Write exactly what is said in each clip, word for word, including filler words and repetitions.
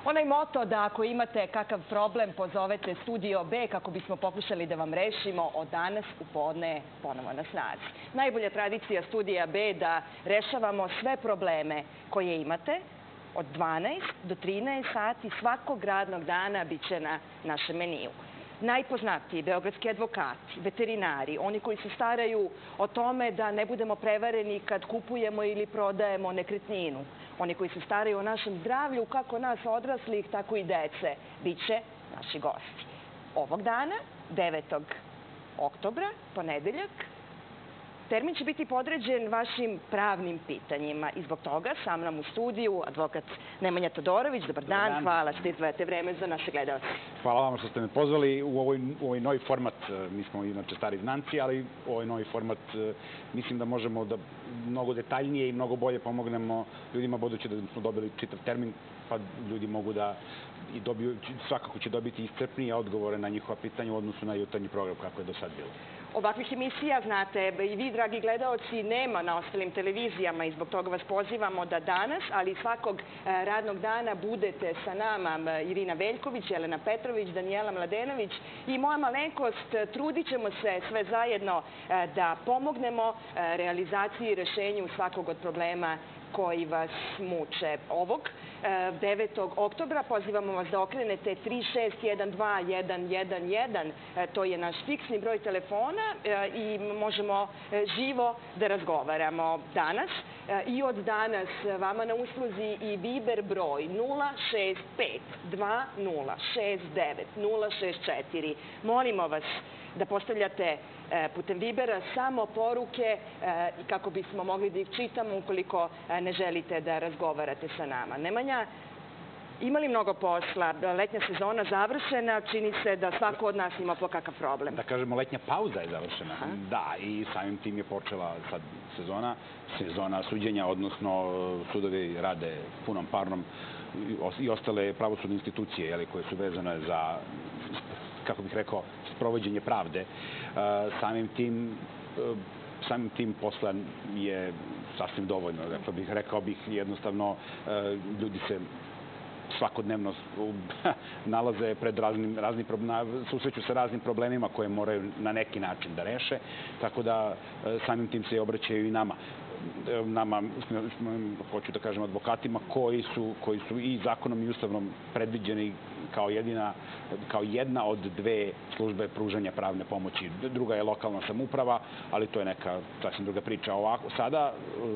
Onaj moto da ako imate kakav problem pozovete Studio B kako bismo pokušali da vam rešimo, od danas u podne ponovo na snazi. Najbolja tradicija Studija B da rešavamo sve probleme koje imate od dvanaest do trinaest sati svakog radnog dana bit će na našem meniju. Najpoznatiji beogradski advokati, veterinari, oni koji se staraju o tome da ne budemo prevareni kad kupujemo ili prodajemo nekretninu, oni koji se staraju o našem zdravlju, kako nas odraslih, tako i dece, bit će naši gosti. Ovog dana, devetog oktobra, ponedeljak, termin će biti podređen vašim pravnim pitanjima i zbog toga sa mnom u studiju advokat Nemanja Todorović. Dobar dan, hvala što izdvajate vreme za naše gledalce. Hvala vam što ste me pozvali u ovaj novi format. Mi smo inače stari znanci, ali u ovaj novi format mislim da možemo da mnogo detaljnije i mnogo bolje pomognemo ljudima, budući da smo dobili čitav termin, pa ljudi mogu da i dobiju, svakako će dobiti iscrpnije odgovore na njihova pitanja u odnosu na jutarnji program kako je do sad bilo. Ovakvih emisija, znate, i vi, dragi gledaoci, nema na ostalim televizijama i zbog toga vas pozivamo da danas, ali i svakog radnog dana budete sa nama Irina Veljković, Jelena Petrović, Danijela Mladenović i moja malenkost. Trudit ćemo se sve zajedno da pomognemo realizaciji i rešenju svakog od problema koji vas muče. Ovog devetog oktobra pozivamo vas da okrenete tri šest jedan dva jedan jedan jedan. To je naš fiksni broj telefona i možemo živo da razgovaramo danas. I od danas vama na usluzi i Viber broj nula šest pet dva nula šest devet nula šest četiri. Molimo vas da postavljate putem Vibera samo poruke kako bismo mogli da ih čitamo ukoliko ne želite da razgovarate sa nama. Nemanja, ima li mnogo posla? Letnja sezona završena, čini se da svako od nas ima po kakav problem. Da kažemo, letnja pauza je završena. Da, i samim tim je počela sad sezona. Sezona suđenja, odnosno sudovi rade punom parnom i ostale pravosudne institucije koje su vezane za, kako bih rekao, sprovođenje pravde. Samim tim samim tim posla je sasvim dovoljno. Dakle, bih rekao bih jednostavno, ljudi se svakodnevno nalaze pred raznim, susreću sa raznim problemima koje moraju na neki način da reše, tako da samim tim se obraćaju i nama. Nama, hoću da kažem, advokatima koji su, koji su i zakonom i ustavnom predviđeni kao jedina, kao jedna od dve službe pružanja pravne pomoći. Druga je lokalna samouprava, ali to je neka sasvim druga priča. Ovako, sada,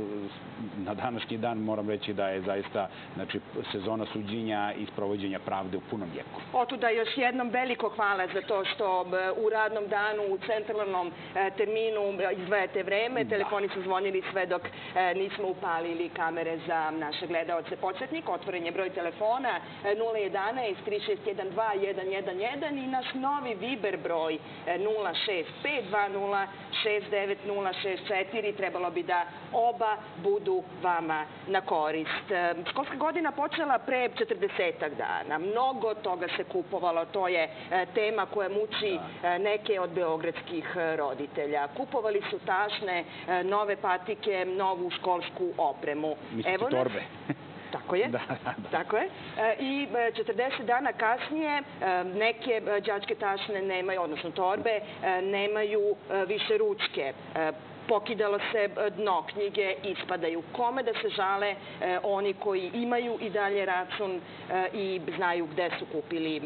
na današnji dan, moram reći da je zaista, znači, sezona suđenja i sprovođenja pravde u punom jeku. Otuda još jednom veliko hvala za to što u radnom danu, u centralnom terminu izdvajate vreme. Telefoni su zvonili sve dok nismo upalili kamere za naše gledaoce. Podsjetnik, otvoren je broj telefona nula jedanaest tri šest jedan dva jedan jedan jedan i naš novi Viber broj nula šest pet dva nula šest devet nula šest četiri. Trebalo bi da oba budu vama na korist. Školska godina počela pre četrdesetak dana. Mnogo toga se kupovalo. To je tema koja muči neke od beogradskih roditelja. Kupovali su tašne, nove patike, novu školsku opremu. Mislite torbe? Tako je, tako je. I četrdeset dana kasnije neke đačke tašne nemaju, odnosno torbe, nemaju više ručke. Pokidalo se dno, knjige ispadaju. Kome da se žale oni koji imaju i dalje račun i znaju gde su kupili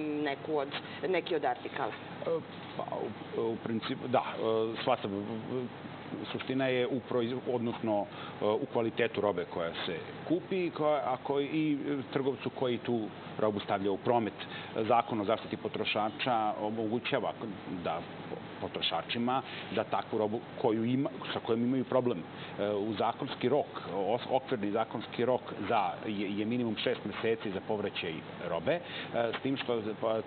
neki od artikala? Pa, u principu, da, shvatam. Suština je u, odnosno, u kvalitetu robe koja se kupi i trgovcu koji tu robu stavlja u promet. Zakon o zaštiti potrošača omogućava da potrošačima da takvu robu sa kojom imaju problem u zakonski rok, okvirni zakonski rok je minimum šest meseci za povraćaj robe, s tim što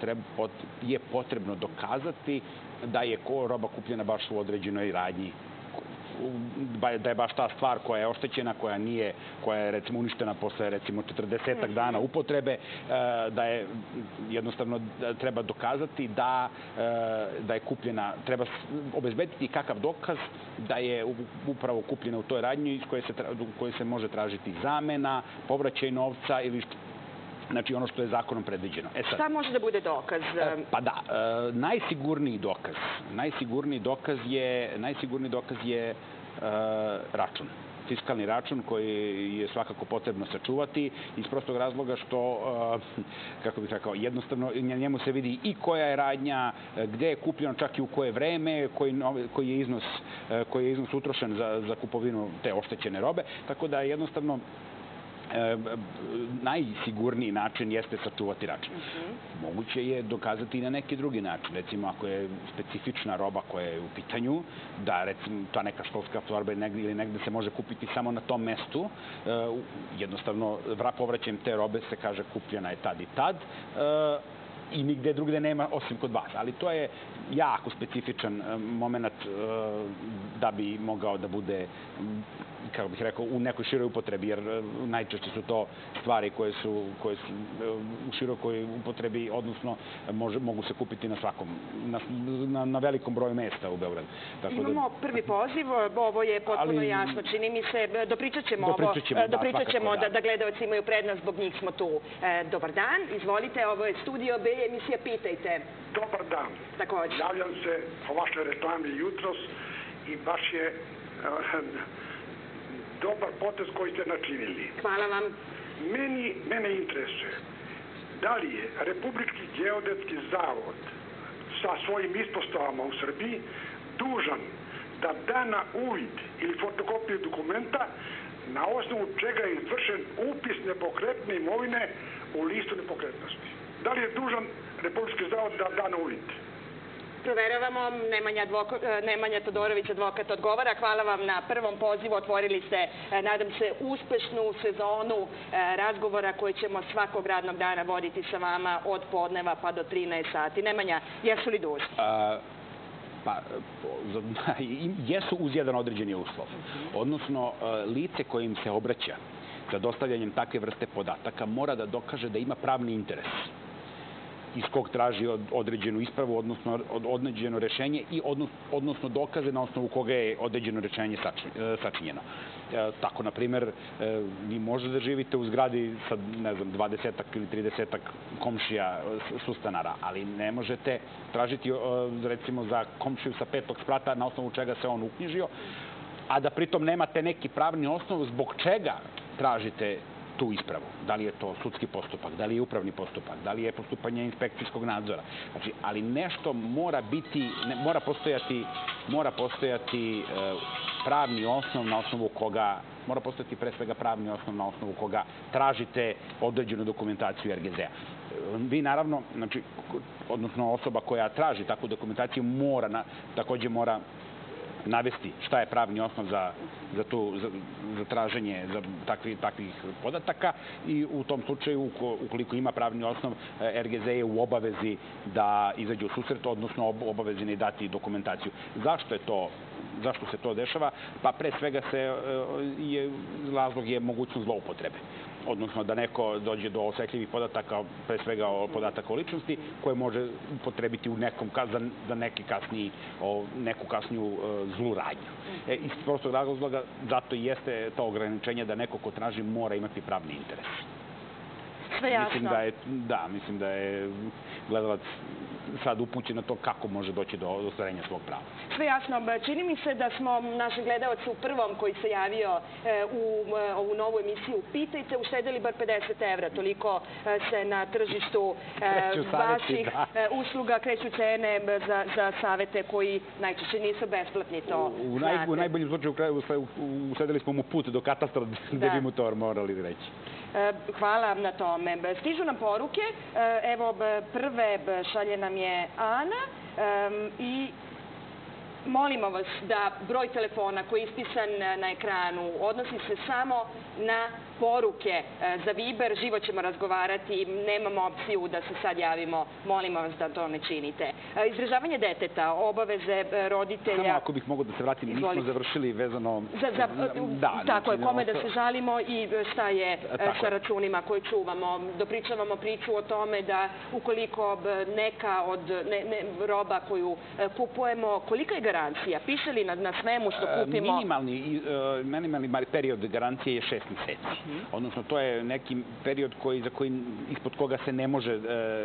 je potrebno dokazati da je roba kupljena baš u određenoj radnji, da je baš ta stvar koja je oštećena, koja nije, koja je recimo uništena posle recimo četrdesetak dana upotrebe, da je jednostavno treba dokazati da je kupljena, treba obezbediti kakav dokaz da je upravo kupljena u toj radnji iz koje se može tražiti zamena, povraćaj novca ili Znači, ono što je zakonom predviđeno. E sad, šta može da bude dokaz? Pa da, najsigurniji dokaz, najsigurniji dokaz je, najsigurniji dokaz je račun. Fiskalni račun koji je svakako potrebno sačuvati iz prostog razloga što, kako bih rekao, jednostavno njemu se vidi i koja je radnja, gde je kupljeno, čak i u koje vreme, koji je iznos, koji je iznos utrošen za, za kupovinu te oštećene robe. Tako da jednostavno najsigurniji način jeste sačuvati račun. Moguće je dokazati i na neki drugi način. Recimo, ako je specifična roba koja je u pitanju, da recimo ta neka školska torba ili negde se može kupiti samo na tom mestu, jednostavno povraćajem te robe se kaže kupljena je tad i tad, i nigde drugde nema osim kod vas. Ali to je jako specifičan moment da bi mogao da bude, kako bih rekao, u nekoj široj upotrebi, jer najčešće su to stvari koje su, koje su u širokoj upotrebi, odnosno može, mogu se kupiti na svakom, na, na, na velikom broju mesta u Beogradu. Tako imamo da, prvi poziv, ovo je potpuno ali, jasno. Čini mi se, dopričat ćemo ovo, dopričat ćemo da, da, da gledalci imaju prednost, zbog njih smo tu. E, dobar dan, izvolite, ovo je Studio B, emisija Pitajte. Dobar dan. Također. Javljam se o vašoj reklami jutros i baš je dobar potez koji ste načinili. Hvala vam. Meni, mene interesuje da li je Republički geodetski zavod sa svojim ispostavama u Srbiji dužan da da na uvid ili fotokopiju dokumenta na osnovu čega je izvršen upis nepokretne imovine u listu nepokretnosti. Da li je dužan Republički zavod da da na uvid? Proveravamo. Nemanja, advoko, Nemanja Todorović, advokat, odgovara. Hvala vam na prvom pozivu. Otvorili ste, nadam se, uspešnu sezonu razgovora koje ćemo svakog radnog dana voditi sa vama od podneva pa do trinaest sati. Nemanja, jesu li dužni? A, pa, jesu uz jedan određeni uslov. Odnosno, lice kojim se obraća za dostavljanjem takve vrste podataka mora da dokaže da ima pravni interes iz kog traži određenu ispravu, odnosno određeno rešenje i odnosno dokaze na osnovu koga je određeno rešenje sačinjeno. Tako, na primer, vi možete da živite u zgradi sa, ne znam, dvadesetak ili tridesetak komšija sustanara, ali ne možete tražiti, recimo, za komšiju sa petog sprata na osnovu čega se on uknjižio, a da pritom nemate neki pravni osnov zbog čega tražite tu ispravu. Da li je to sudski postupak, da li je upravni postupak, da li je postupanje inspekcijskog nadzora. Znači, ali nešto mora biti, ne, mora postojati, mora postojati e, pravni osnov na osnovu koga, mora postojati pre svega pravni osnov na osnovu koga tražite određenu dokumentaciju er ge zea. Vi naravno, znači, odnosno osoba koja traži takvu dokumentaciju mora, na, takođe mora navesti šta je pravni osnov za, za, tu, za, za traženje za takvi, takvih podataka i u tom slučaju, ukoliko ima pravni osnov, er ge ze je u obavezi da izađe u susret, odnosno obavezi ne dati dokumentaciju. Zašto je to? Zašto se to dešava? Pa pre svega se, je, razlog je mogućnost zloupotrebe. Odnosno da neko dođe do osetljivih podataka, pre svega podataka o ličnosti, koje može upotrebiti u nekom, za, za neki kasniji, o, neku kasniju e, zlu radnju. E, iz prostog razloga, zato i jeste to ograničenje da neko ko traži mora imati pravni interes. Sve jasno. Mislim da je, da, mislim da je gledalac sad upućen na to kako može doći do ostvarenja svog prava. Sve jasno. Čini mi se da smo našem gledalcu prvom koji se javio u ovu novu emisiju Pitajte uštedeli bar pedeset evra. Toliko se na tržištu vaših usluga kreću cene za, za savete koji najčešće nisu besplatni. To u, naj, u najboljem slučaju uštedeli smo mu put do katastra gde bi mu to morali reći. Hvala na tome. Stižu nam poruke. Evo, prve šalje nam je Ana i molimo vas da broj telefona koji je ispisan na ekranu odnosi se samo na poruke za Viber. Živo ćemo razgovarati, nemamo opciju da se sad javimo. Molimo vas da to ne činite. Izdržavanje deteta, obaveze roditelja... Samo ako bih mogao da se vratim, mi smo završili vezano... Za, za, da, tako je, kome da se žalimo i šta je sa računima koje čuvamo. Dopričavamo priču o tome da ukoliko neka od ne, ne, roba koju kupujemo, kolika je garancija? Piše li na, na svemu što kupimo? Minimalni, minimalni period garancije je šest meseci. Odnosno, to je neki period koji, za koji, ispod koga se ne može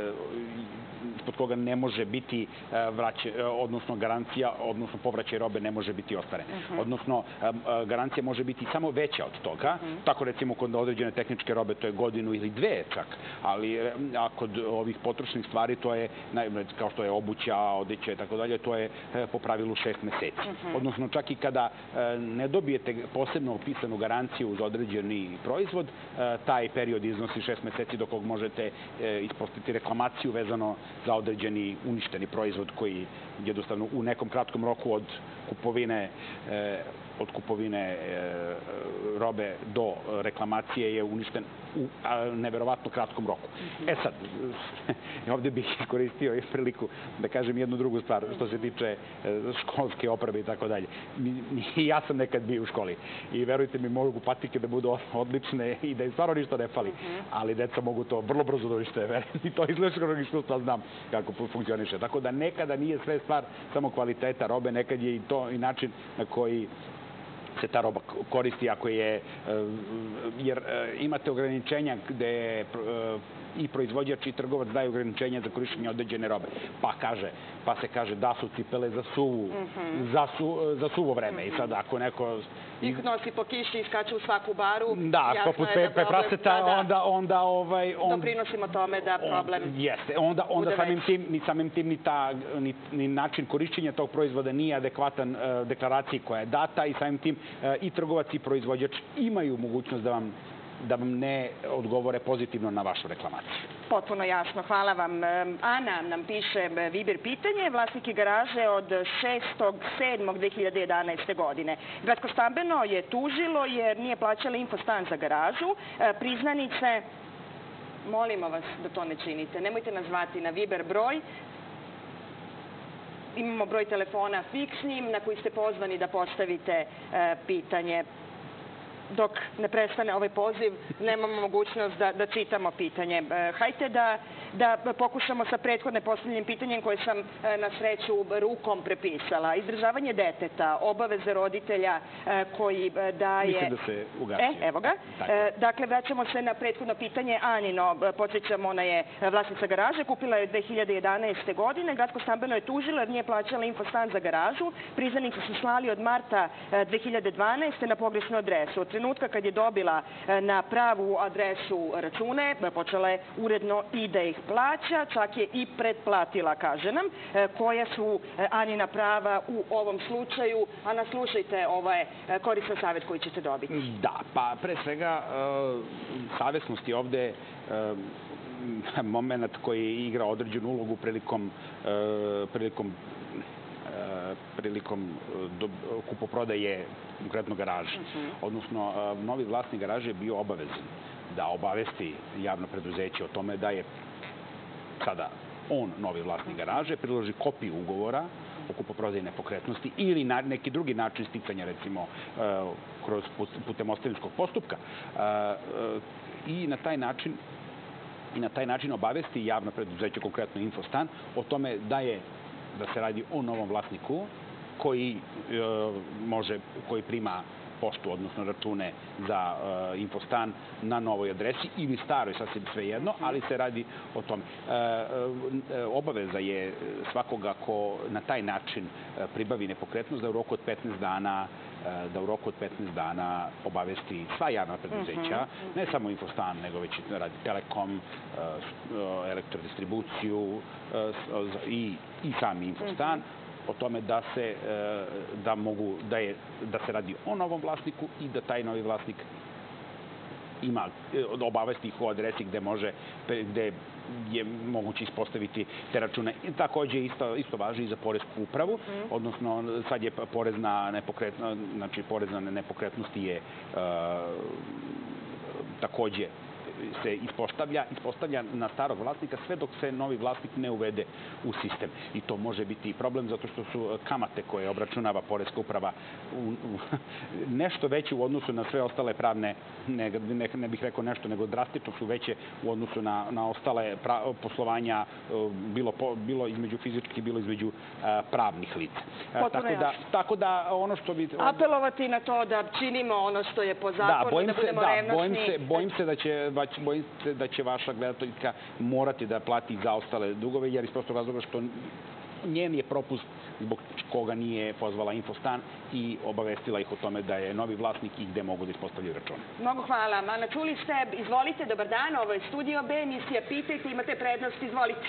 ispod koga ne može biti vraće, odnosno garancija, odnosno povraćaj robe ne može biti ostvaren. Odnosno, garancija može biti samo veća od toga. Tako, recimo, kod određene tehničke robe to je godinu ili dve čak, ali a kod ovih potrošnih stvari to je, kao što je obuća, odeća i tako dalje, to je po pravilu šest meseci. Odnosno, čak i kada ne dobijete posebno opisanu garanciju za određeni proizvod, taj period iznosi šest meseci do kog možete ispostaviti reklamaciju vezano za određeni uništeni proizvod koji jednostavno u nekom kratkom roku od kupovine od kupovine robe do reklamacije je uništen u neverovatno kratkom roku. E sad, ovdje bih iskoristio priliku da kažem jednu drugu stvar što se tiče školske opreme i tako dalje. I ja sam nekad bio u školi i verujte mi, mogu patike da budu odlične i da im stvarno ništa ne fali, ali deca mogu to vrlo brzo da unište. I to iz ličnog iskustva znam kako funkcioniše. Tako da nekada nije sve stvar samo kvaliteta robe, nekad je i to i način na koji se ta roba koristi, ako je, jer imate ograničenja gde i proizvođač i trgovac daju ograničenja za korišćenje određene robe. Pa kaže, pa se kaže da su cipele za suvu, za suvo vreme. I sad ako neko ih nosi po kiši i skače u svaku baru, da, poput Pepe Praseta, onda onda ovaj doprinosimo tome da problem jeste. Onda onda samim tim ni samim tim ni ta ni način korišćenja tog proizvoda nije adekvatan deklaraciji koja je data i samim tim i trgovac i proizvođač imaju mogućnost da vam da vam ne odgovore pozitivno na vašu reklamaciju. Potpuno jasno. Hvala vam. Ana nam piše Viber pitanje. Vlasnike garaže od šestog sedmog dve hiljade jedanaeste. godine. Gradsko stambeno je tužilo jer nije plaćala infostan za garažu. Priznanice, molimo vas da to ne činite. Nemojte nas zvati na Viber broj. Imamo broj telefona fiksnim na koji ste pozvani da postavite pitanje. Dok ne prestane ovaj poziv, nemamo mogućnost da, da čitamo pitanje. Hajde da, da pokušamo sa prethodne postavljenim pitanjem koje sam na sreću rukom prepisala. Izdržavanje deteta, obaveze roditelja koji daje... Mislim da se ugasio. E, evo ga. Dakle, vraćamo se na prethodno pitanje. Anino, podsjećamo, ona je vlasnica garaže, kupila je dve hiljade jedanaeste. godine. Gradsko stambeno je tužilo jer nije plaćala infostan za garažu. Priznanici su slali od marta dve hiljade dvanaeste. na pogrešnu adresu. Od trenutka kad je dobila na pravu adresu račune, počela je uredno i da ih plaća, čak je i pretplatila, kaže nam, koja su Anina prava u ovom slučaju. Ana, slušajte, ovo je koristan savjet koji ćete dobiti. Da, pa pre svega savjesnost je ovde moment koji igra određenu ulogu prilikom prilikom prilikom kupoprodaje konkretno garaže. Odnosno, novi vlasnik garaže je bio obavezan da obavesti javno preduzeće o tome da je sada on novi vlasnik garaže, priloži kopiju ugovora o kupoprodaji nepokretnosti ili na neki drugi način sticanja, recimo, kroz putem ostavinskog postupka. I na taj način i na taj način obavesti javno preduzeće, konkretno Infostan, o tome da je da se radi o novom vlasniku koji može, koji prima poštu, odnosno račune za Infostan na novoj adresi ili staroj, sasvim svejedno, ali se radi o tome. Obaveza je svakoga ko na taj način pribavi nepokretnost da u roku od petnaest dana da u roku od petnaest dana obavesti sva javna preduzeća, ne samo Infostan, nego već radi Telekom, elektrodistribuciju i i sami Infostan, o tome da se da mogu da je da se radi o novom vlasniku i da taj novi vlasnik ima obavesti ih u adresi gde može gde je moguće ispostaviti te račune. Takođe isto isto važi i za poresku upravu, odnosno sad je porez na nepokretnost, znači porez na nepokretnosti je takođe se ispostavlja, ispostavlja na starog vlasnika sve dok se novi vlasnik ne uvede u sistem. I to može biti i problem zato što su kamate koje obračunava poreska uprava nešto veće u odnosu na sve ostale pravne, ne, ne, ne bih rekao nešto, nego drastično su veće u odnosu na, na ostale pra, poslovanja, bilo, po, bilo između fizičkih, bilo između a, pravnih lica. A, tako, da, tako da ono što bi... Apelovati na to da činimo ono što je po zakonu, da, bojim da budemo se, da, revnosni. Bojim se, bojim se da će, bojim se da će vaša gledateljka morati da plati za ostale dugove, jer iz prostog razloga što njen je propust zbog koga nije pozvala Infostan i obavestila ih o tome da je novi vlasnik i gde mogu da ispostavljaju račune. Mnogo hvala. Ana, čuli ste, izvolite, dobar dan, ovo je Studio B, emisija Pitajte, imate prednost, izvolite.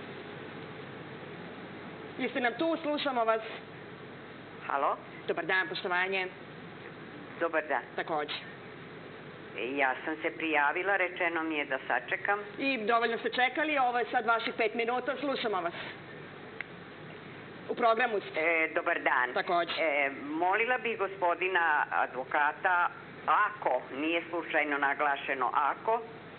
Jeste nam tu, slušamo vas. Halo? Dobar dan, poštovanje. Dobar dan. Takođe. Ja sam se prijavila, rečeno mi je da sačekam. I dovoljno ste čekali, ovo je sad vaših pet minuta, slušamo vas. U programu ste. E, dobar dan. Takođe. E, molila bih gospodina advokata, ako, nije slučajno naglašeno ako,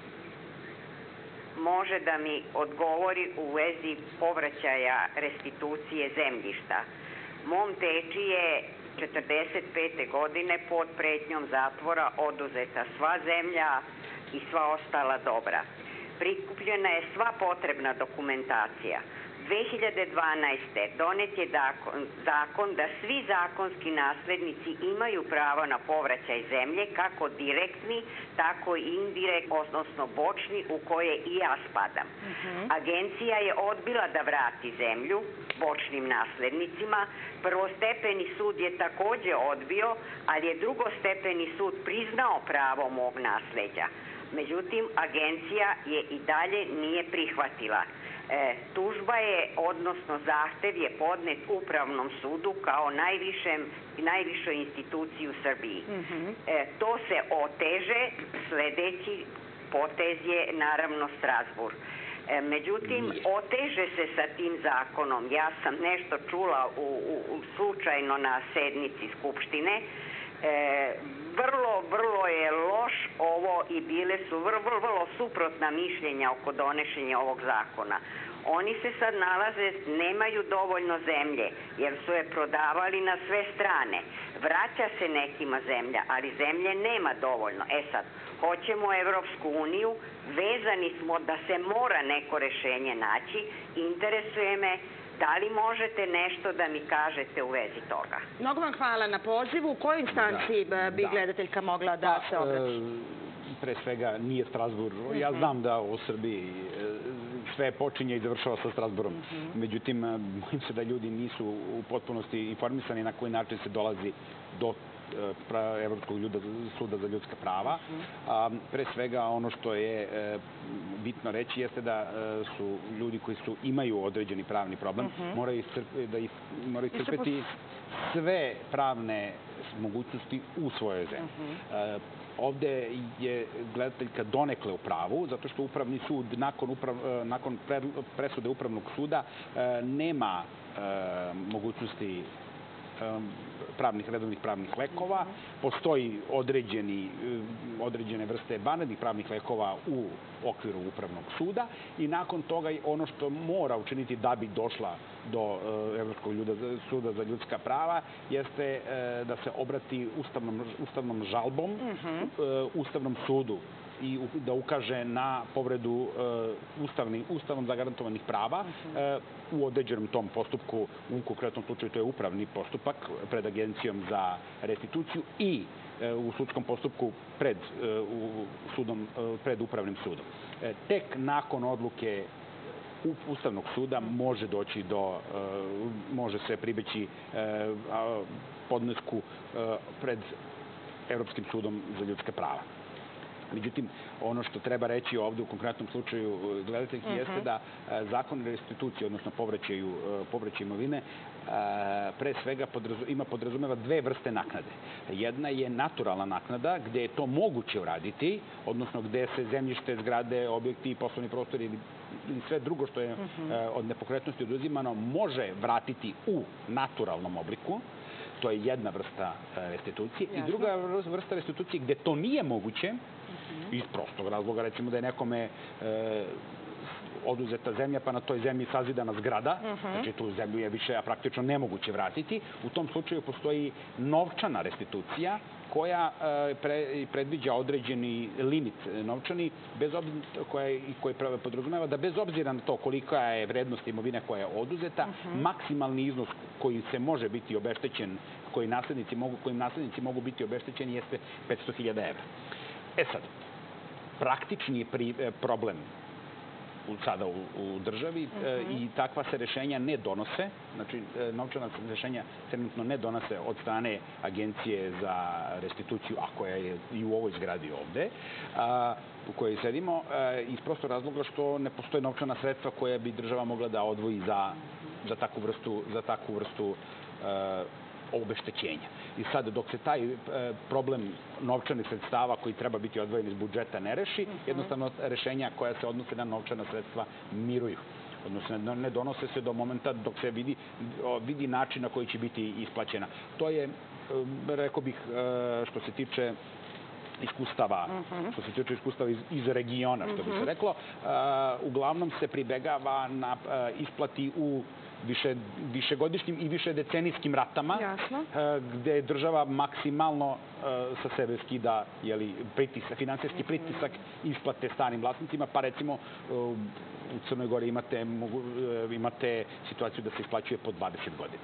može da mi odgovori u vezi povraćaja restitucije zemljišta. Mom teči je četrdeset pete godine pod pretnjom zatvora oduzeta sva zemlja i sva ostala dobra. Prikupljena je sva potrebna dokumentacija. dve hiljade dvanaeste. donet je zakon da svi zakonski naslednici imaju pravo na povraćaj zemlje, kako direktni, tako i indirektni, odnosno bočni, u koje i ja spadam. Agencija je odbila da vrati zemlju bočnim naslednicima. Prvostepeni sud je takođe odbio, ali je drugostepeni sud priznao pravo mog nasleđa. Međutim, agencija je i dalje nije prihvatila. E, tužba je, odnosno zahtev je podnet Upravnom sudu kao najvišem, najvišoj instituciji u Srbiji. Mm-hmm. e, to se oteže, sledeći potez je naravno Strazburg. E, međutim, oteže se sa tim zakonom. Ja sam nešto čula u, u, slučajno na sednici Skupštine. E, vrlo, vrlo je loš ovo i bile su vrlo, vrlo, vrlo suprotna mišljenja oko donešenja ovog zakona. Oni se sad nalaze, nemaju dovoljno zemlje, jer su je prodavali na sve strane. Vraća se nekima zemlja, ali zemlje nema dovoljno. E sad, hoćemo Evropsku uniju, vezani smo da se mora neko rešenje naći, interesuje me da li možete nešto da mi kažete u vezi toga? Mnogo vam hvala na pozivu. U kojoj instanciji da, bi da. gledateljka mogla da pa, se obrati? Pre svega nije Strazburg. Mm-hmm. Ja znam da u Srbiji sve počinje i završava sa Strazburgom. Mm-hmm. Međutim, bojim se da ljudi nisu u potpunosti informisani na koji način se dolazi do Evropskog suda za ljudska prava. A, pre svega ono što je e, bitno reći jeste da e, su ljudi koji su imaju određeni pravni problem uh-huh. moraju iscrpeti, da ih, moraju iscrpeti sve pravne mogućnosti u svojoj zemlji. Uh-huh. E, ovde je gledateljka donekle u pravu, zato što Upravni sud nakon, uprav, nakon presude Upravnog suda e, nema e, mogućnosti pravnih, redovnih pravnih lekova. Postoji određeni, određene vrste vanrednih pravnih lekova u okviru Upravnog suda i nakon toga ono što mora učiniti da bi došla do Evropskog suda za ljudska prava jeste da se obrati ustavnom, ustavnom žalbom uh-huh. Ustavnom sudu i da ukaže na povredu uh, ustavni, ustavom zagarantovanih prava uh, u određenom tom postupku, u konkretnom slučaju to je upravni postupak pred Agencijom za restituciju i uh, u sudskom postupku pred, uh, u sudom, uh, pred Upravnim sudom. Uh, tek nakon odluke Ustavnog suda može doći do, uh, može se pribeći uh, podnesku uh, pred Evropskim sudom za ljudska prava. Međutim, ono što treba reći ovde u konkretnom slučaju gledateljki uh-huh. jeste da zakon o restituciji, odnosno povraćaju, povraćaju imovine, pre svega podrazu, ima podrazumeva dve vrste naknade. Jedna je naturalna naknada, gde je to moguće uraditi, odnosno gde se zemljište, zgrade, objekti, poslovni prostori ili, ili sve drugo što je uh-huh. od nepokretnosti oduzimano može vratiti u naturalnom obliku. to je jedna vrsta restitucije. I druga vrsta restitucije gde to nije moguće, iz prostog razloga, recimo da je nekome oduzeta zemlja, pa na toj zemlji sazidana zgrada, znači tu zemlju je više praktično nemoguće vratiti. U tom slučaju postoji novčana restitucija koja predviđa određeni limit novčani, koji podrazumeva da bez obzira na to kolika je vrednost imovine koja je oduzeta, maksimalni iznos koji se može biti obeštećen, kojim naslednici mogu biti obeštećeni, jeste petsto hiljada evra. E sad, praktični je problem sada u državi i takva se rešenja ne donose, znači novčana rešenja trenutno ne donose od strane Agencije za restituciju, a koja je i u ovoj zgradi ovde, u kojoj sedimo, iz prostog razloga što ne postoje novčana sredstva koja bi država mogla da odvoji za takvu vrstu obeštećenja. I sad, dok se taj problem novčanih sredstava koji treba biti odvojen iz budžeta ne reši, jednostavno rešenja koja se odnose na novčana sredstva miruju. Odnosno, ne donose se do momenta dok se vidi način na koji će biti isplaćena. To je, rekao bih, što se tiče iskustava, što se tiče iskustava iz regiona, što bi se reklo, uglavnom se pribegava na isplati u višegodišnjim i višedecenijskim ratama, gde država maksimalno sa sebe skida finansijski pritisak isplate starim vlasnicima, pa recimo u Crnoj Gori imate situaciju da se isplaćuje po dvadeset godina.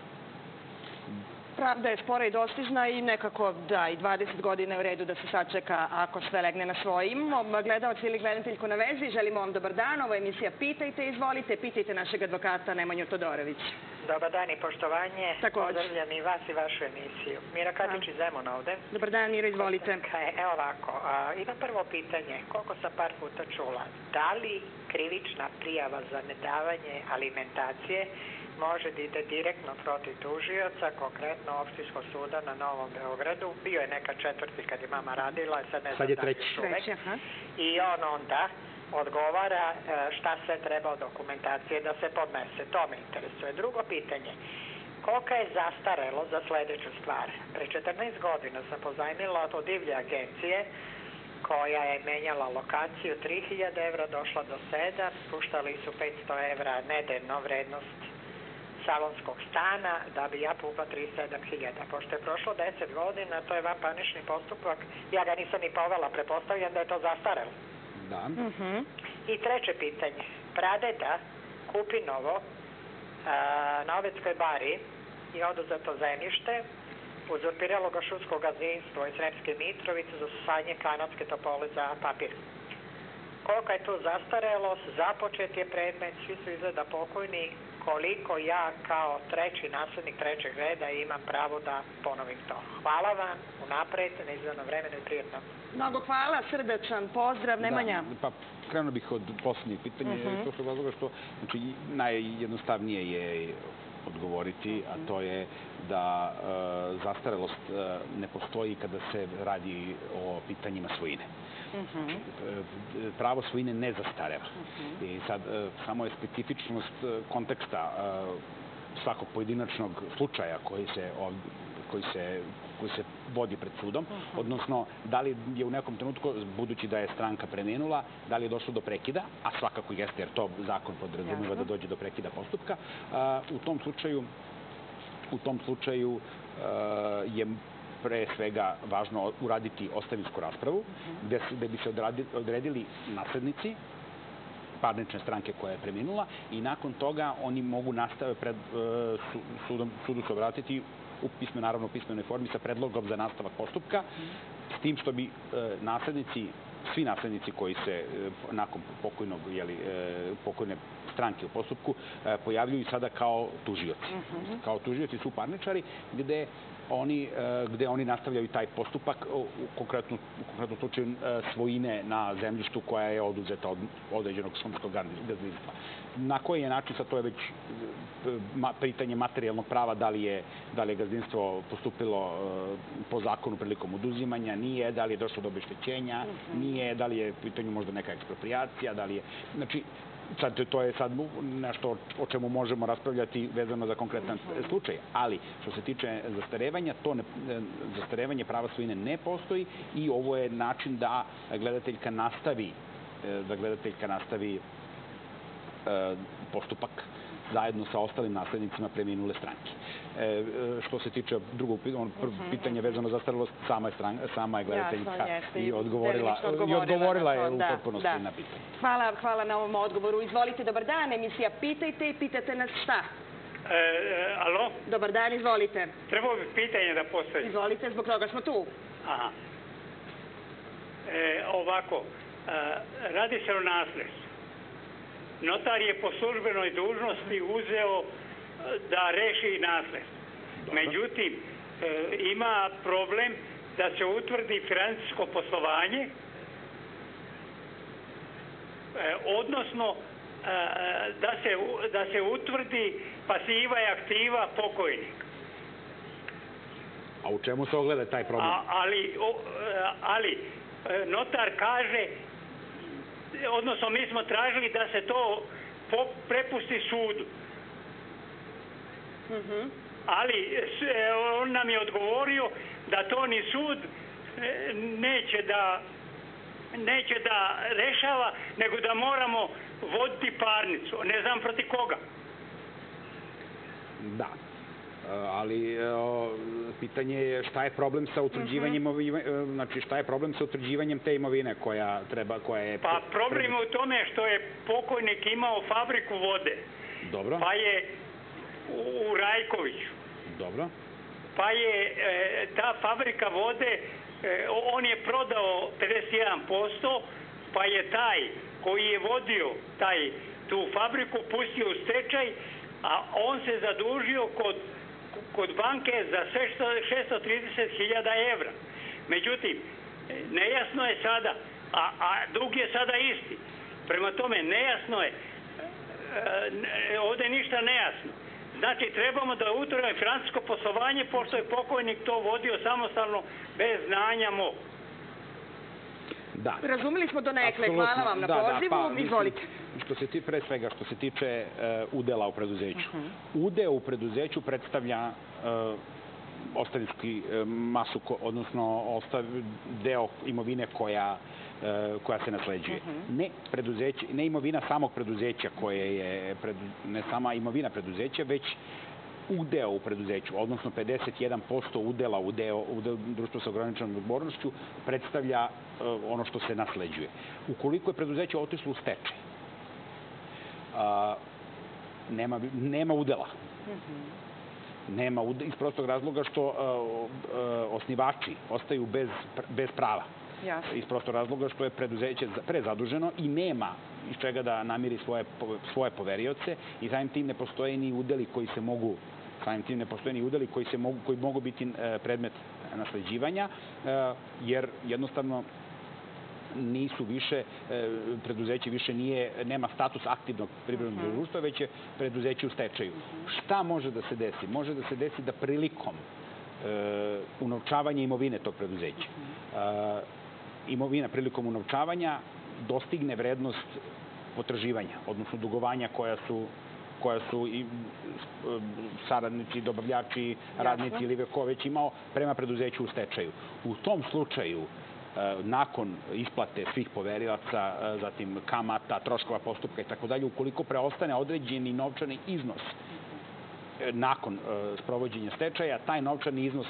Pravda je spora i dostižna i nekako da i dvadeset godina je u redu da se sačeka ako sve legne na svojim. Gledalci ili gledateljko na vezi, želimo vam dobar dan. Ovo je emisija Pitajte, izvolite. Pitajte našeg advokata Nemanju Todorovića. Dobar dan i poštovanje. Pozdravljam i vas i vašu emisiju. Mira Katić iz Zemuna ovde. Dobar dan, Mira, izvolite. Evo ovako, ima prvo pitanje, koliko sam par puta čula, da li krivična prijava za nedavanje alimentacije može da ide direktno protiv tužioca, konkretno Opštinskog suda na Novom Beogradu. Bio je neka četvrti kad je mama radila, sad ne znam da je još uvek. I on onda odgovara šta sve treba od dokumentacije da se podnese. To me interesuje. Drugo pitanje, kolika je zastarelo za sledeću stvar? Pre četrnaest godina sam pozajmila od divlje agencije koja je menjala lokaciju tri hiljade evra, došla do sedam, spuštali su petsto evra nedeljno vrednost salonskog stana, da bi ja pukla trideset sedam hiljada. Pošto je prošlo deset godina, to je vanparnični postupak, ja ga nisam ni povela, prepostavljam da je to zastarelo. Da. I treće pitanje, pradeda Kupinovo na Oveckoj bari je oduzeto zemljište, uzurpiralo ga šumsko gazdinstvo iz Sremske Mitrovice za susajanje kanadske topole za papir. Kolika je tu zastarelost, započet je predmet, svi su izgleda pokojni, koliko ja kao treći naslednik trećeg reda imam pravo da ponovim to. Hvala vam, unapred, neizvano vremeno i prijetno. Mnogo hvala, srdačan pozdrav, Nemanja. Pa krenuo bih od poslednjeg pitanja, to što razloga što najjednostavnije je odgovoriti, a to je da zastarelost ne postoji kada se radi o pitanjima svojine. Pravo svojine ne zastareva. I sad, samo je specifičnost konteksta svakog pojedinačnog slučaja koji se koji se koji se vodi pred sudom, odnosno da li je u nekom trenutku, budući da je stranka preminula, da li je došlo do prekida, a svakako jeste, jer to zakon podrazumeva da dođe do prekida postupka, u tom slučaju u tom slučaju je pre svega važno uraditi ostavinsku raspravu, gde bi se odredili naslednici parnične stranke koja je preminula i nakon toga oni mogu nastave pred sudu se obratiti u pisme, naravno u pismenoj formi sa predlogom za nastavak postupka, s tim što bi naslednici, svi naslednici koji se nakon pokojnog, pokojne stranke u postupku pojavljuju sada kao tužioci. Kao tužioci su parničari gde oni, gde oni nastavljaju taj postupak, u konkretnom slučaju svojine na zemljištu koja je oduzeta od određenog šumskog gazdinstva. Na koji je način, sad to je već pitanje materijalnog prava, da li je gazdinstvo postupilo po zakonu prilikom oduzimanja, nije, da li je došlo do obeštećenja, nije, da li je u pitanju možda neka eksproprijacija, da li je... Znači, sad, to je sad nešto o čemu možemo raspravljati vezano za konkretan slučaj, ali što se tiče zastarevanja, to ne, zastarevanje prava svojine ne postoji i ovo je način da gledateljka nastavi da gledateljka nastavi e, postupak zajedno sa ostalim naslednicima preminule stranke. E, što se tiče drugog pitanja vezano za starost, sama je, stran, sama je gledateljka i odgovorila, i odgovorila je u potpunosti na pitanje. Hvala, hvala na ovom odgovoru. Izvolite, dobar dan, emisija Pitajte i pitate nas šta? E, alo? Dobar dan, izvolite. Trebao bi pitanje da postavim. Izvolite, zbog toga smo tu. Aha. E, ovako, radi se o nasljedstvu. Notar je po službenoj dužnosti uzeo da reši nasljedstvo. Međutim, ima problem da se utvrdi financijsko poslovanje, odnosno da se, da se utvrdi pasiva i aktiva pokojnika. A u čemu se ogleda taj problem? A, ali, o, ali notar kaže, odnosno mi smo tražili da se to prepusti sudu. Mm-hmm. Ali on nam je odgovorio da to ni sud neće da neće da rešava, nego da moramo voditi parnicu. Ne znam protiv koga. Da. Ali pitanje je šta je problem sa utvrđivanjem mm-hmm. znači šta je problem sa utvrđivanjem te imovine koja treba, koja je... Pa problem je u tome što je pokojnik imao fabriku vode. Dobro. Pa je u Rajkoviću. Dobro. Pa je e, ta fabrika vode, e, on je prodao pedeset jedan posto, pa je taj koji je vodio taj, tu fabriku pustio u stečaj, a on se zadužio kod kod banke za šesto trideset hiljada evra. Međutim, nejasno je sada, a, a dug je sada isti. Prema tome, nejasno je, e, ovdje je ništa nejasno. Znači, trebamo da utvrdimo financijsko poslovanje, pošto je pokojnik to vodio samostalno, bez znanja mog. Da. Razumeli smo do nekle. Hvala vam na da, pozivu. Da, pa, izvolite. Što se ti, pre svega, što se tiče uh, udela u preduzeću. Uh-huh. Udeo u preduzeću predstavlja uh, ostavinski uh, masu, ko, odnosno ostav, deo imovine koja, uh, koja se nasleđuje. Uh-huh. Ne, preduzeće, ne imovina samog preduzeća, koje je predu, ne sama imovina preduzeća, već udeo u preduzeću, odnosno pedeset jedan posto udela u deo, u društvu sa ograničenom odgovornošću predstavlja uh, ono što se nasleđuje. Ukoliko je preduzeće otišlo u stečaj, uh, nema, nema udela. Mm-hmm. Nema udela iz prostog razloga što uh, uh, osnivači ostaju bez, bez prava. Jasne. Iz prostog razloga što je preduzeće prezaduženo i nema iz čega da namiri svoje, svoje poverioce i samim tim ne postoje ni udeli koji se mogu samim tim ne postoje ni udeli koji, se mogu, koji mogu biti predmet nasleđivanja, jer jednostavno nisu više, preduzeće više nije, nema status aktivnog privrednog uh-huh. društva, već je preduzeće u stečaju. Uh-huh. Šta može da se desi? Može da se desi da prilikom e, unovčavanja imovine tog preduzeća, uh-huh. e, imovina prilikom unovčavanja dostigne vrednost potraživanja, odnosno dugovanja koja su koja su i saradnici, dobavljači, radnici Jasno. Ili ko već imao prema preduzeću u stečaju. U tom slučaju, nakon isplate svih poverilaca, zatim kamata, troškova postupka i tako dalje, ukoliko preostane određeni novčani iznos nakon sprovođenja stečaja, taj novčani iznos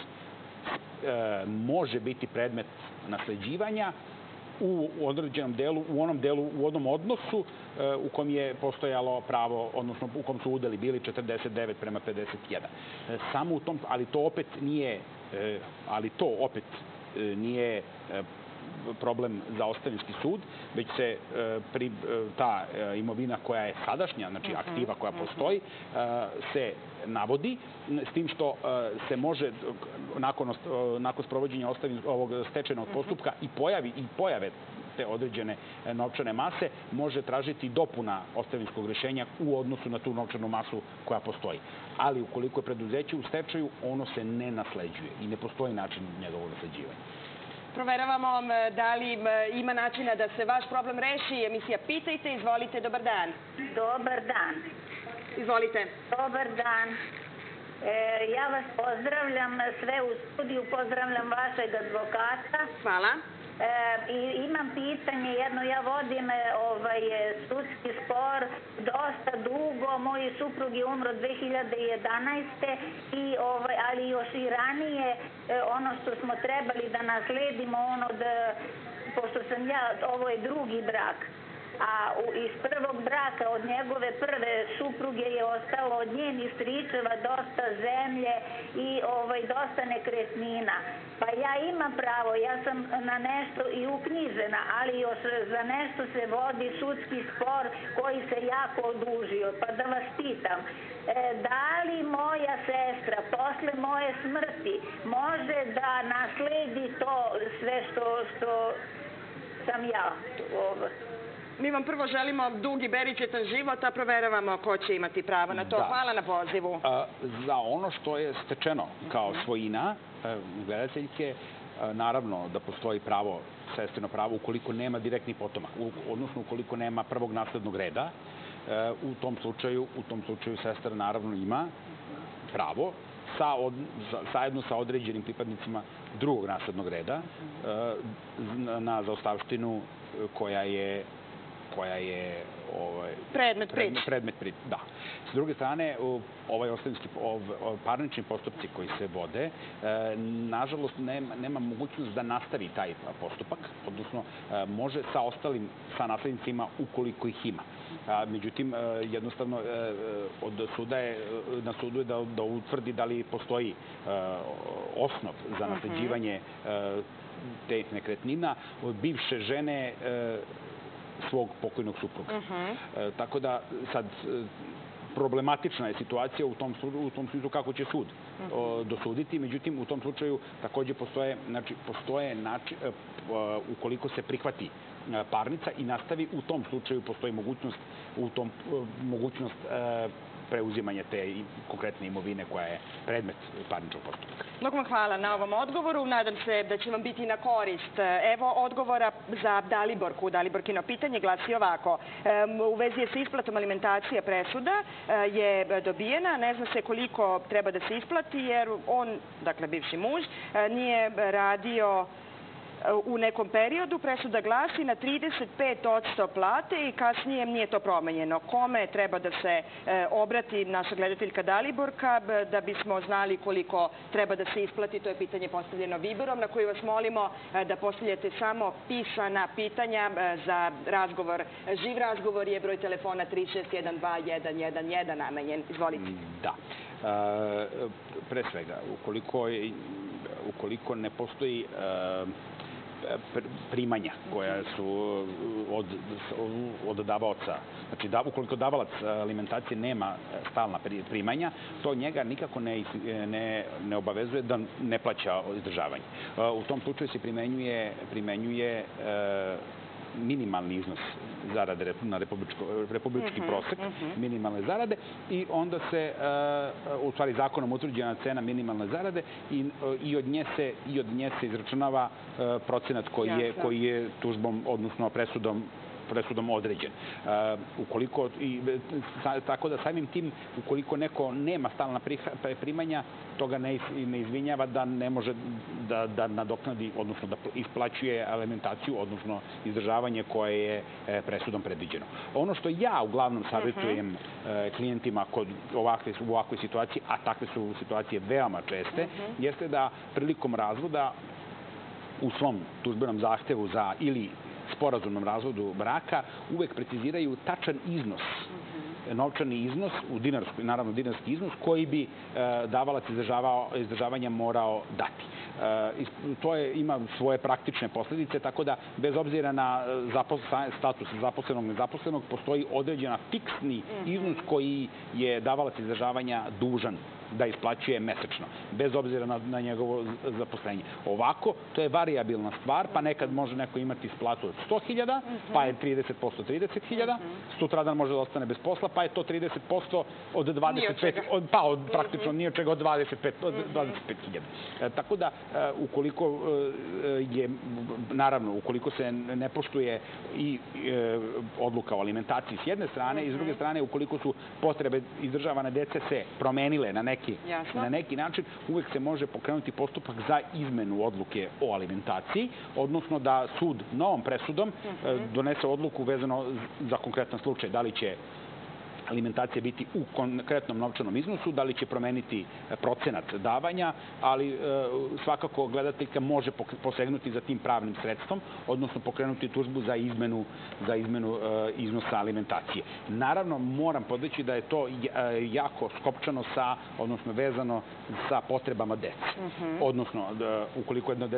može biti predmet nasleđivanja u određenom delu, u onom delu, u onom odnosu u kom je postojalo pravo, odnosno u kom su udeli bili četrdeset devet prema pedeset jedan. Samo u tom, ali to opet nije, ali to opet nije problem za ostavinski sud, već se pri, ta imovina koja je sadašnja, znači aktiva koja postoji, se navodi, s tim što se može nakon, nakon sprovođenja ovog stečajnog postupka i pojavi i pojave te određene novčane mase, može tražiti dopuna ostavinskog rješenja u odnosu na tu novčanu masu koja postoji. Ali ukoliko je preduzeće u stečaju, ono se ne nasleđuje i ne postoji način njegovog nasleđivanja. Proveravamo da li ima načina da se vaš problem reši. Emisija Pitajte, izvolite, dobar dan. Dobar dan. Izvolite. Dobar dan. Ja vas pozdravljam sve u studiju, pozdravljam vašeg advokata. Hvala. I imam pitanje jedno, ja vodim sudski spor dosta dugo, moj suprug je umro dve hiljade jedanaeste. ali još i ranije ono što smo trebali da nasledimo, ono da, pošto sam ja, ovo je drugi brak, a iz prvog braka od njegove prve supruge je ostalo od njenih stričeva dosta zemlje i dosta nekretnina. Pa ja imam pravo, ja sam na nešto i uknjižena, ali još za nešto se vodi sudski spor koji se jako odužio. Pa da vas pitam, da li moja sestra posle moje smrti može da nasledi to sve što sam ja? Mi vam prvo želimo dug i beričetan život, a proveravamo ko će imati pravo na to. Hvala na pozivu. Za ono što je stečeno kao svojina gledateljke, naravno da postoji pravo, sestrino pravo, ukoliko nema direktnih potomak, odnosno ukoliko nema prvog naslednog reda. U tom slučaju, u tom slučaju sestra naravno ima pravo zajedno sa određenim pripadnicima drugog naslednog reda na zaostavštinu koja je koja je predmet priče. Predmet priče, da. S druge strane, ovaj parnični postupci koji se vode, nažalost, nema mogućnost da nastavi taj postupak, odnosno može sa ostalim, sa naslednicima ukoliko ih ima. Međutim, jednostavno, od suda je, na sudu je da utvrdi da li postoji osnov za nasleđivanje teh nekretnina bivše žene svog pokojnog supruga. Tako da sad problematična je situacija u tom smislu kako će sud dosuditi. Međutim, u tom slučaju takođe postoje način, ukoliko se prihvati parnica i nastavi, u tom slučaju postoji mogućnost preuzimanja te konkretne imovine koja je predmet parničnog postupka. Mnogo vam hvala na ovom odgovoru. Nadam se da će vam biti na korist. Evo odgovora za Daliborku. Daliborkino pitanje glasi ovako. U vezi je sa isplatom alimentacija presuda je dobijena. Ne zna se koliko treba da se isplati jer on, dakle bivši muž, nije radio u nekom periodu. Presuda glasi na trideset pet posto plate i kasnije nije to promenjeno. Kome treba da se obrati naša gledateljka Daliborka da bismo znali koliko treba da se isplati? To je pitanje postavljeno Viberom na koji vas molimo da postavljate samo pisana pitanja za razgovor. Živ razgovor je broj telefona tri šest jedan dva jedan jedan jedan namenjen. Izvolite. Da. Pre svega, ukoliko ne postoji primanja koja su od davaoca. Znači, ukoliko davalac alimentacije nema stalna primanja, to njega nikako ne obavezuje da ne plaća izdržavanje. U tom slučaju se primenjuje minimalni iznos zarade na republički prosek, minimalne zarade, i onda se, u stvari, zakonom utvrđena cena minimalne zarade i od nje se izračunava procenat koji je tužbom, odnosno presudom presudom određen. Tako da samim tim, ukoliko neko nema stalna primanja, toga ne izvinjava da ne može da nadoknadi, odnosno da isplaćuje alimentaciju, odnosno izdržavanje koje je presudom predviđeno. Ono što ja uglavnom savjetujem klijentima u ovakvoj situaciji, a takve su situacije veoma česte, jeste da prilikom razvoda u svom tužbenom zahtevu za ili sporazumnom razvodu braka uvek preciziraju tačan iznos, novčani iznos, naravno dinarski iznos, koji bi davalac izdržavanja morao dati. To ima svoje praktične posledice, tako da bez obzira na status zaposlenog i nezaposlenog postoji određena fiksni iznos koji je davalac izdržavanja dužan da isplaćuje mesečno, bez obzira na njegovo zaposlenje. Ovako, to je varijabilna stvar, pa nekad može neko imati isplatu od sto hiljada, pa je trideset posto trideset hiljada, sutradan može da ostane bez posla, pa je to trideset posto od dvadeset pet, pa od praktično nije čega od dvadeset pet hiljada. Tako da, ukoliko je, naravno, ukoliko se ne poštuje i odluka o alimentaciji s jedne strane i s druge strane, ukoliko su potrebe izdržavane dece se promenile na neki način, uvek se može pokrenuti postupak za izmenu odluke o alimentaciji, odnosno da sud novom presudom donese odluku vezano za konkretan slučaj, da li će alimentacija biti u konkretnom novčanom iznosu, da li će promeniti procenat davanja, ali svakako gledateljka može posegnuti za tim pravnim sredstvom, odnosno pokrenuti tužbu za izmenu iznosa alimentacije. Naravno, moram podreći da je to jako skopčano sa, odnosno vezano sa potrebama dece. Odnosno, ukoliko jedno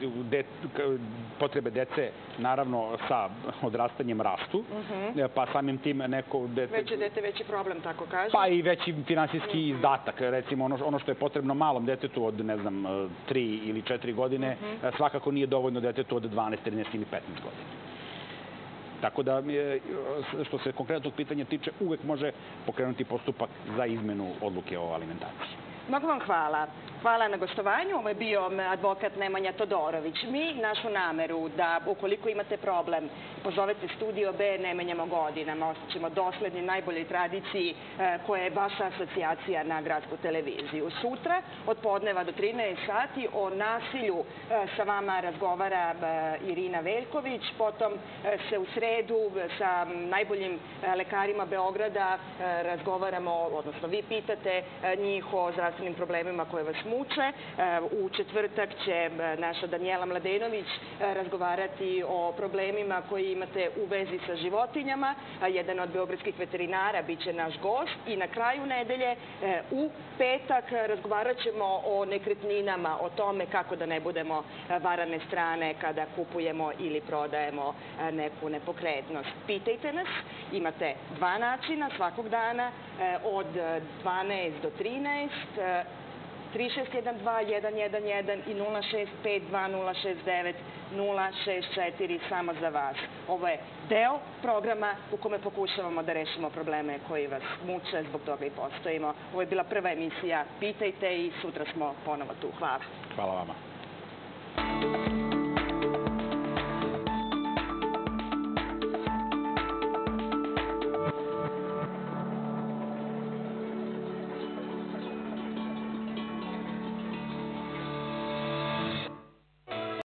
potrebe dece, naravno, sa odrastanjem rastu, pa samim tim neko dete veći problem, tako kažem. Pa i veći finansijski izdatak. Recimo, ono što je potrebno malom detetu od, ne znam, tri ili četiri godine, svakako nije dovoljno detetu od dvanaest, trinaest ili petnaest godina. Tako da, što se konkretnog pitanja tiče, uvek može pokrenuti postupak za izmenu odluke o alimentaciji. Mnogo vam hvala. Hvala na gostovanju. Ovo je bio advokat Nemanja Todorović. Mi našu nameru da, ukoliko imate problem, pozovete Studio B, ne menjamo godinama. Ostaćemo dosledni najboljoj tradiciji koja je vaša asocijacija na gradsku televiziju. Sutra od podneva do trinaest sati o nasilju sa vama razgovara Irina Veljković. Potom se u sredu sa najboljim lekarima Beograda razgovaramo, odnosno vi pitate njih o zdravstvenim problemima koje vas muče. U četvrtak će naša Danijela Mladenović razgovarati o problemima koji imate u vezi sa životinjama. Jedan od beogradskih veterinara biće naš gost. I na kraju nedelje, u petak, razgovarat ćemo o nekretninama, o tome kako da ne budemo varane strane kada kupujemo ili prodajemo neku nepokretnost. Pitajte nas, imate dva načina svakog dana od dvanaest do trinaest, tri šest jedan dva jedan jedan jedan i nula šest pet dva nula šest devet nula šest četiri samo za vas. Ovo je deo programa u kome pokušavamo da rešimo probleme koji vas muče, zbog toga i postojimo. Ovo je bila prva emisija Pitajte i sutra smo ponovo tu. Hvala. Hvala vama.